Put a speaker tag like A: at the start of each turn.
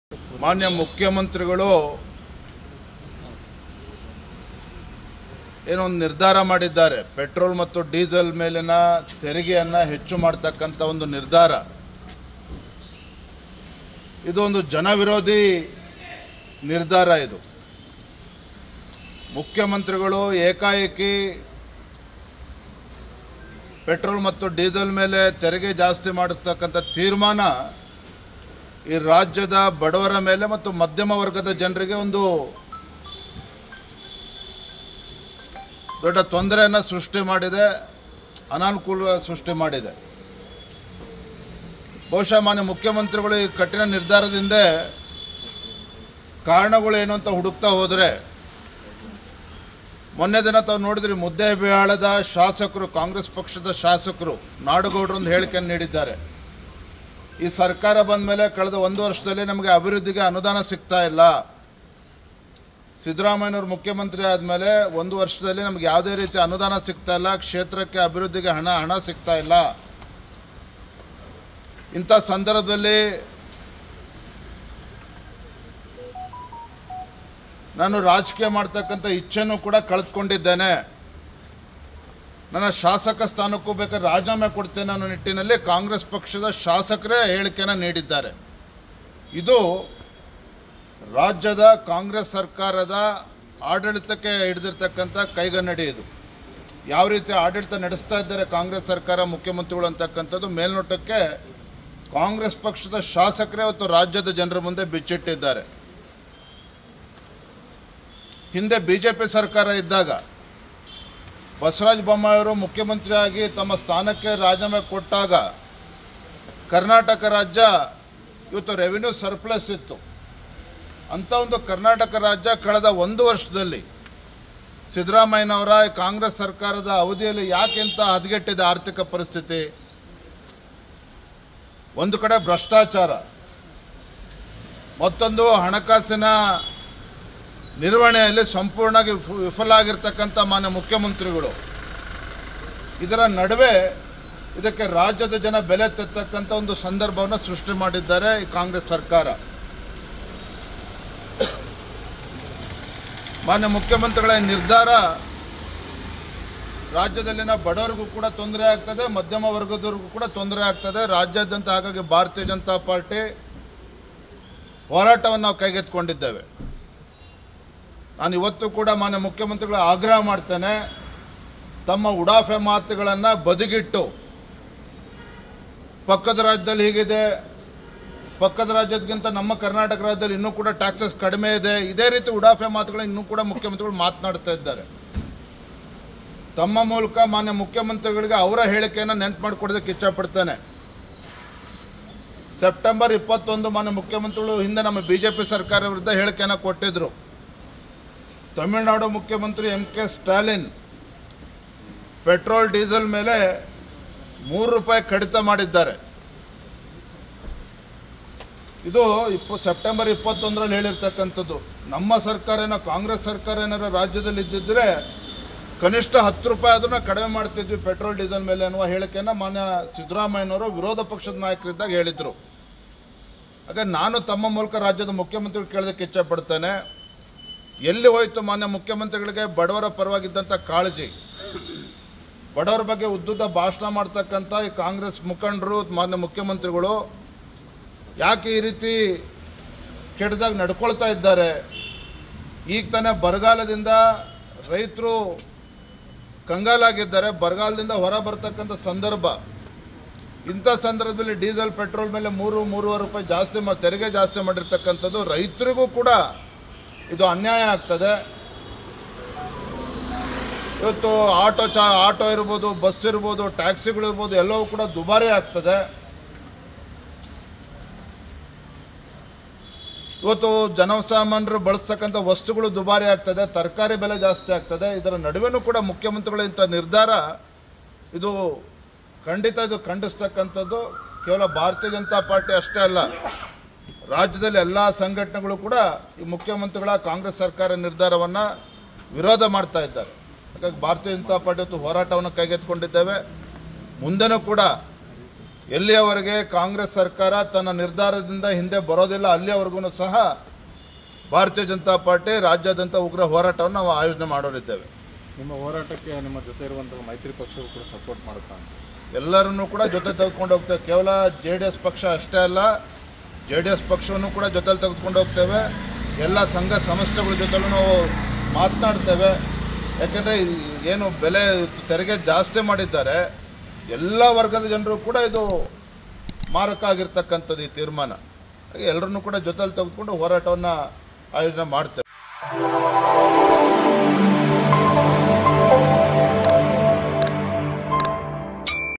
A: ಮಾನ್ಯ ಮುಖ್ಯಮಂತ್ರಿಗಳು ಏನೋ ಒಂದು ನಿರ್ಧಾರ ಮಾಡಿದ್ದಾರೆ. ಪೆಟ್ರೋಲ್ ಮತ್ತು ಡೀಸೆಲ್ ಮೇಲಿನ ತೆರಿಗೆಯನ್ನು ಹೆಚ್ಚು ಮಾಡತಕ್ಕಂಥ ಒಂದು ನಿರ್ಧಾರ. ಇದು ಒಂದು ಜನವಿರೋಧಿ ನಿರ್ಧಾರ. ಇದು ಮುಖ್ಯಮಂತ್ರಿಗಳು ಏಕಾಏಕಿ ಪೆಟ್ರೋಲ್ ಮತ್ತು ಡೀಸೆಲ್ ಮೇಲೆ ತೆರಿಗೆ ಜಾಸ್ತಿ ಮಾಡತಕ್ಕಂಥ ತೀರ್ಮಾನ ಈ ರಾಜ್ಯದ ಬಡವರ ಮೇಲೆ ಮತ್ತು ಮಧ್ಯಮ ವರ್ಗದ ಜನರಿಗೆ ಒಂದು ದೊಡ್ಡ ತೊಂದರೆಯನ್ನು ಸೃಷ್ಟಿ ಮಾಡಿದೆ, ಅನಾನುಕೂಲ ಸೃಷ್ಟಿ ಮಾಡಿದೆ. ಬಹುಶಃ ಮಾನ್ಯ ಮುಖ್ಯಮಂತ್ರಿಗಳು ಈ ಕಠಿಣ ನಿರ್ಧಾರದಿಂದ ಕಾರಣಗಳು ಏನು ಅಂತ ಹುಡುಕ್ತಾ ಹೋದರೆ, ಮೊನ್ನೆ ದಿನ ತಾವು ನೋಡಿದ್ರಿ, ಮುದ್ದೇಬಿಹಾಳದ ಶಾಸಕರು, ಕಾಂಗ್ರೆಸ್ ಪಕ್ಷದ ಶಾಸಕರು ನಾಡಗೌಡರು ಒಂದು ಹೇಳಿಕೆಯನ್ನು ನೀಡಿದ್ದಾರೆ. ಈ ಸರ್ಕಾರ ಬಂದ ಮೇಲೆ ಕಳೆದ 1 ವರ್ಷದಲ್ಲಿ ನಮಗೆ ಅಭಿವೃದ್ಧಿಗೆ ಅನುದಾನ ಸಿಗ್ತಾ ಇಲ್ಲ. ಸಿದ್ದರಾಮಯ್ಯನವರು ಮುಖ್ಯಮಂತ್ರಿ ಆದಮೇಲೆ 1 ವರ್ಷದಲ್ಲಿ ನಮಗೆ ಯಾವುದೇ ರೀತಿ ಅನುದಾನ ಸಿಗ್ತಾ ಇಲ್ಲ, ಕ್ಷೇತ್ರಕ್ಕೆ ಅಭಿವೃದ್ಧಿಗೆ ಹಣ ಸಿಗ್ತಾ ಇಲ್ಲ. ಇಂಥ ಸಂದರ್ಭದಲ್ಲಿ ನಾನು ರಾಜಕೀಯ ಮಾಡ್ತಕ್ಕಂಥ ಇಚ್ಛೆನೂ ಕೂಡ ಕಳೆದುಕೊಂಡಿದ್ದೇನೆ. ನನ್ನ ಶಾಸಕ ಸ್ಥಾನಕ್ಕೂ ಬೇಕಾದ್ರೆ ರಾಜೀನಾಮೆ ಕೊಡ್ತೇನೆ ಅನ್ನೋ ನಿಟ್ಟಿನಲ್ಲಿ ಕಾಂಗ್ರೆಸ್ ಪಕ್ಷದ ಶಾಸಕರೇ ಹೇಳಿಕೆಯನ್ನು ನೀಡಿದ್ದಾರೆ. ಇದು ರಾಜ್ಯದ ಕಾಂಗ್ರೆಸ್ ಸರ್ಕಾರದ ಆಡಳಿತಕ್ಕೆ ಹಿಡಿದಿರ್ತಕ್ಕಂಥ ಕೈಗನ್ನಡಿ. ಇದು ಯಾವ ರೀತಿ ಆಡಳಿತ ನಡೆಸ್ತಾ ಇದ್ದಾರೆ ಕಾಂಗ್ರೆಸ್ ಸರ್ಕಾರ, ಮುಖ್ಯಮಂತ್ರಿಗಳು ಅಂತಕ್ಕಂಥದ್ದು ಮೇಲ್ನೋಟಕ್ಕೆ ಕಾಂಗ್ರೆಸ್ ಪಕ್ಷದ ಶಾಸಕರೇ ಇವತ್ತು ರಾಜ್ಯದ ಜನರ ಮುಂದೆ ಬಿಚ್ಚಿಟ್ಟಿದ್ದಾರೆ. ಹಿಂದೆ BJP ಸರ್ಕಾರ ಇದ್ದಾಗ ಬಸವರಾಜ ಬೊಮ್ಮಾಯಿಯವರು ಮುಖ್ಯಮಂತ್ರಿಯಾಗಿ ತಮ್ಮ ಸ್ಥಾನಕ್ಕೆ ರಾಜೀನಾಮೆ ಕೊಟ್ಟಾಗ ಕರ್ನಾಟಕ ರಾಜ್ಯ ಇವತ್ತು ರೆವಿನ್ಯೂ ಸರ್ಪ್ಲಸ್ ಇತ್ತು. ಅಂಥ ಒಂದು ಕರ್ನಾಟಕ ರಾಜ್ಯ ಕಳೆದ 1 ವರ್ಷದಲ್ಲಿ ಸಿದ್ದರಾಮಯ್ಯನವರ ಕಾಂಗ್ರೆಸ್ ಸರ್ಕಾರದ ಅವಧಿಯಲ್ಲಿ ಯಾಕೆ ಇಂಥ ಹದಗೆಟ್ಟಿದೆ ಆರ್ಥಿಕ ಪರಿಸ್ಥಿತಿ? ಒಂದು ಕಡೆ ಭ್ರಷ್ಟಾಚಾರ, ಮತ್ತೊಂದು ಹಣಕಾಸಿನ ನಿರ್ವಹಣೆಯಲ್ಲಿ ಸಂಪೂರ್ಣವಾಗಿ ವಿಫಲ ಆಗಿರ್ತಕ್ಕಂಥ ಮಾನ್ಯ ಮುಖ್ಯಮಂತ್ರಿಗಳು. ಇದರ ನಡುವೆ ಇದಕ್ಕೆ ರಾಜ್ಯದ ಜನ ಬೆಲೆ ತೆತ್ತಕ್ಕಂಥ ಒಂದು ಸಂದರ್ಭವನ್ನು ಸೃಷ್ಟಿ ಮಾಡಿದ್ದಾರೆ ಈ ಕಾಂಗ್ರೆಸ್ ಸರ್ಕಾರ. ಮಾನ್ಯ ಮುಖ್ಯಮಂತ್ರಿಗಳ ನಿರ್ಧಾರ ರಾಜ್ಯದಲ್ಲಿನ ಬಡವರಿಗೂ ಕೂಡ ತೊಂದರೆ ಆಗ್ತದೆ, ಮಧ್ಯಮ ವರ್ಗದವ್ರಿಗೂ ಕೂಡ ತೊಂದರೆ ಆಗ್ತದೆ ರಾಜ್ಯಾದ್ಯಂತ. ಹಾಗಾಗಿ ಭಾರತೀಯ ಜನತಾ ಪಾರ್ಟಿ ಹೋರಾಟವನ್ನು ನಾವು ಕೈಗೆತ್ತಿಕೊಂಡಿದ್ದೇವೆ. ನಾನು ಇವತ್ತು ಕೂಡ ಮಾನ್ಯ ಮುಖ್ಯಮಂತ್ರಿಗಳು ಆಗ್ರಹ ಮಾಡ್ತೇನೆ, ತಮ್ಮ ಉಡಾಫೆ ಮಾತುಗಳನ್ನು ಬದಿಗಿಟ್ಟು, ಪಕ್ಕದ ರಾಜ್ಯದಲ್ಲಿ ಹೀಗಿದೆ, ಪಕ್ಕದ ರಾಜ್ಯದಕ್ಕಿಂತ ನಮ್ಮ ಕರ್ನಾಟಕ ರಾಜ್ಯದಲ್ಲಿ ಇನ್ನೂ ಕೂಡ ಟ್ಯಾಕ್ಸಸ್ ಕಡಿಮೆ ಇದೆ, ಇದೇ ರೀತಿ ಉಡಾಫೆ ಮಾತುಗಳು ಇನ್ನೂ ಕೂಡ ಮುಖ್ಯಮಂತ್ರಿಗಳು ಮಾತನಾಡ್ತಾ ಇದ್ದಾರೆ. ತಮ್ಮ ಮೂಲಕ ಮಾನ್ಯ ಮುಖ್ಯಮಂತ್ರಿಗಳಿಗೆ ಅವರ ಹೇಳಿಕೆಯನ್ನು ನೆನಪು ಮಾಡಿಕೊಡೋದಕ್ಕೆ ಇಚ್ಛಪಡ್ತೇನೆ. ಸೆಪ್ಟೆಂಬರ್ 21 ಮಾನ್ಯ ಮುಖ್ಯಮಂತ್ರಿಗಳು ಹಿಂದೆ ನಮ್ಮ BJP ಸರ್ಕಾರ ವಿರುದ್ಧ ಹೇಳಿಕೆಯನ್ನು ಕೊಟ್ಟಿದ್ದರು. ತಮಿಳುನಾಡು ಮುಖ್ಯಮಂತ್ರಿ MK ಸ್ಟಾಲಿನ್ ಪೆಟ್ರೋಲ್ ಡೀಸೆಲ್ ಮೇಲೆ ₹3 ಕಡಿತ ಮಾಡಿದ್ದಾರೆ. ಇದು ಸೆಪ್ಟೆಂಬರ್ 21ರಲ್ಲಿ ಹೇಳಿರ್ತಕ್ಕಂಥದ್ದು. ನಮ್ಮ ಸರ್ಕಾರ ಕಾಂಗ್ರೆಸ್ ಸರ್ಕಾರ ಏನಾರ ರಾಜ್ಯದಲ್ಲಿ ಇದ್ದಿದ್ದರೆ ಕನಿಷ್ಠ ₹10 ಅದನ್ನು ಕಡಿಮೆ ಮಾಡ್ತಿದ್ವಿ ಪೆಟ್ರೋಲ್ ಡೀಸೆಲ್ ಮೇಲೆ ಅನ್ನುವ ಹೇಳಿಕೆಯನ್ನು ಮಾನ್ಯ ಸಿದ್ದರಾಮಯ್ಯನವರು ವಿರೋಧ ಪಕ್ಷದ ನಾಯಕರಿದ್ದಾಗ ಹೇಳಿದರು. ಹಾಗೆ ನಾನು ತಮ್ಮ ಮೂಲಕ ರಾಜ್ಯದ ಮುಖ್ಯಮಂತ್ರಿಗಳು ಕೇಳೋದಕ್ಕೆ ಇಚ್ಛಪಡ್ತೇನೆ, ಎಲ್ಲಿ ಹೋಯಿತು ಮಾನ್ಯ ಮುಖ್ಯಮಂತ್ರಿಗಳಿಗೆ ಬಡವರ ಪರವಾಗಿದ್ದಂಥ ಕಾಳಜಿ? ಬಡವರ ಬಗ್ಗೆ ಉದ್ದುದ್ದ ಭಾಷಣ ಮಾಡ್ತಕ್ಕಂಥ ಈ ಕಾಂಗ್ರೆಸ್ ಮುಖಂಡರು, ಮಾನ್ಯ ಮುಖ್ಯಮಂತ್ರಿಗಳು ಯಾಕೆ ಈ ರೀತಿ ಕೆಟ್ಟದಾಗಿ ನಡ್ಕೊಳ್ತಾ ಇದ್ದಾರೆ? ಈಗ ತಾನೇ ಬರಗಾಲದಿಂದ ರೈತರು ಕಂಗಾಲಾಗಿದ್ದಾರೆ, ಬರಗಾಲದಿಂದ ಹೊರ ಬರ್ತಕ್ಕಂಥ ಸಂದರ್ಭ. ಇಂಥ ಸಂದರ್ಭದಲ್ಲಿ ಡೀಸೆಲ್ ಪೆಟ್ರೋಲ್ ಮೇಲೆ ₹3-3.5 ಜಾಸ್ತಿ ತೆರಿಗೆ ಜಾಸ್ತಿ ಮಾಡಿರ್ತಕ್ಕಂಥದ್ದು ರೈತರಿಗೂ ಕೂಡ ಇದು ಅನ್ಯಾಯ ಆಗ್ತದೆ. ಇವತ್ತು ಆಟೋ ಇರ್ಬೋದು, ಬಸ್ ಇರ್ಬೋದು, ಟ್ಯಾಕ್ಸಿಗಳಿರ್ಬೋದು, ಎಲ್ಲವೂ ಕೂಡ ದುಬಾರಿ ಆಗ್ತದೆ. ಇವತ್ತು ಜನಸಾಮಾನ್ಯರು ಬಳಸ್ತಕ್ಕಂಥ ವಸ್ತುಗಳು ದುಬಾರಿ ಆಗ್ತದೆ, ತರಕಾರಿ ಬೆಲೆ ಜಾಸ್ತಿ ಆಗ್ತದೆ. ಇದರ ನಡುವೆನೂ ಕೂಡ ಮುಖ್ಯಮಂತ್ರಿಗಳ ಇಂಥ ನಿರ್ಧಾರ ಇದು ಖಂಡಿತ ಇದು ಖಂಡಿಸ್ತಕ್ಕಂಥದ್ದು. ಕೇವಲ ಭಾರತೀಯ ಜನತಾ ಪಾರ್ಟಿ ಅಷ್ಟೇ ಅಲ್ಲ, ರಾಜ್ಯದಲ್ಲಿ ಎಲ್ಲ ಸಂಘಟನೆಗಳು ಕೂಡ ಈ ಮುಖ್ಯಮಂತ್ರಿಗಳ ಕಾಂಗ್ರೆಸ್ ಸರ್ಕಾರ ನಿರ್ಧಾರವನ್ನು ವಿರೋಧ ಮಾಡ್ತಾ ಇದ್ದಾರೆ. ಹಾಗಾಗಿ ಭಾರತೀಯ ಜನತಾ ಪಾರ್ಟಿ ಇವತ್ತು ಹೋರಾಟವನ್ನು ಕೈಗೆತ್ತಿಕೊಂಡಿದ್ದೇವೆ. ಮುಂದೆನೂ ಕೂಡ ಎಲ್ಲಿಯವರೆಗೆ ಕಾಂಗ್ರೆಸ್ ಸರ್ಕಾರ ತನ್ನ ನಿರ್ಧಾರದಿಂದ ಹಿಂದೆ ಬರೋದಿಲ್ಲ ಅಲ್ಲಿಯವರೆಗೂ ಸಹ ಭಾರತೀಯ ಜನತಾ ಪಾರ್ಟಿ ರಾಜ್ಯಾದ್ಯಂತ ಉಗ್ರ ಹೋರಾಟವನ್ನು ನಾವು ಆಯೋಜನೆ ಮಾಡೋರಿದ್ದೇವೆ.
B: ನಿಮ್ಮ ಹೋರಾಟಕ್ಕೆ ನಿಮ್ಮ ಜೊತೆ ಇರುವಂತಹ ಮೈತ್ರಿ ಪಕ್ಷವು ಕೂಡ ಸಪೋರ್ಟ್ ಮಾಡುತ್ತಾ?
A: ಎಲ್ಲರನ್ನೂ ಕೂಡ ಜೊತೆ ತೆಗೆದುಕೊಂಡು ಹೋಗ್ತೇವೆ. ಕೇವಲ JDS ಪಕ್ಷ ಅಷ್ಟೇ ಅಲ್ಲ, JDS ಪಕ್ಷವನ್ನು ಕೂಡ ಜೊತೆಲಿ ತೆಗೆದುಕೊಂಡು ಹೋಗ್ತೇವೆ. ಎಲ್ಲ ಸಂಘ ಸಂಸ್ಥೆಗಳ ಜೊತೆಲೂ ನಾವು ಮಾತನಾಡ್ತೇವೆ. ಯಾಕೆಂದರೆ ಏನು ಬೆಲೆ ತೆರಿಗೆ ಜಾಸ್ತಿ ಮಾಡಿದ್ದಾರೆ, ಎಲ್ಲ ವರ್ಗದ ಜನರು ಕೂಡ ಇದು ಮಾರಕ ಆಗಿರ್ತಕ್ಕಂಥದ್ದು ಈ ತೀರ್ಮಾನ. ಹಾಗೆ ಎಲ್ಲರನ್ನೂ ಕೂಡ ಜೊತೆಲಿ ತೆಗೆದುಕೊಂಡು ಹೋರಾಟವನ್ನು ಆಯೋಜನೆ ಮಾಡ್ತೇವೆ.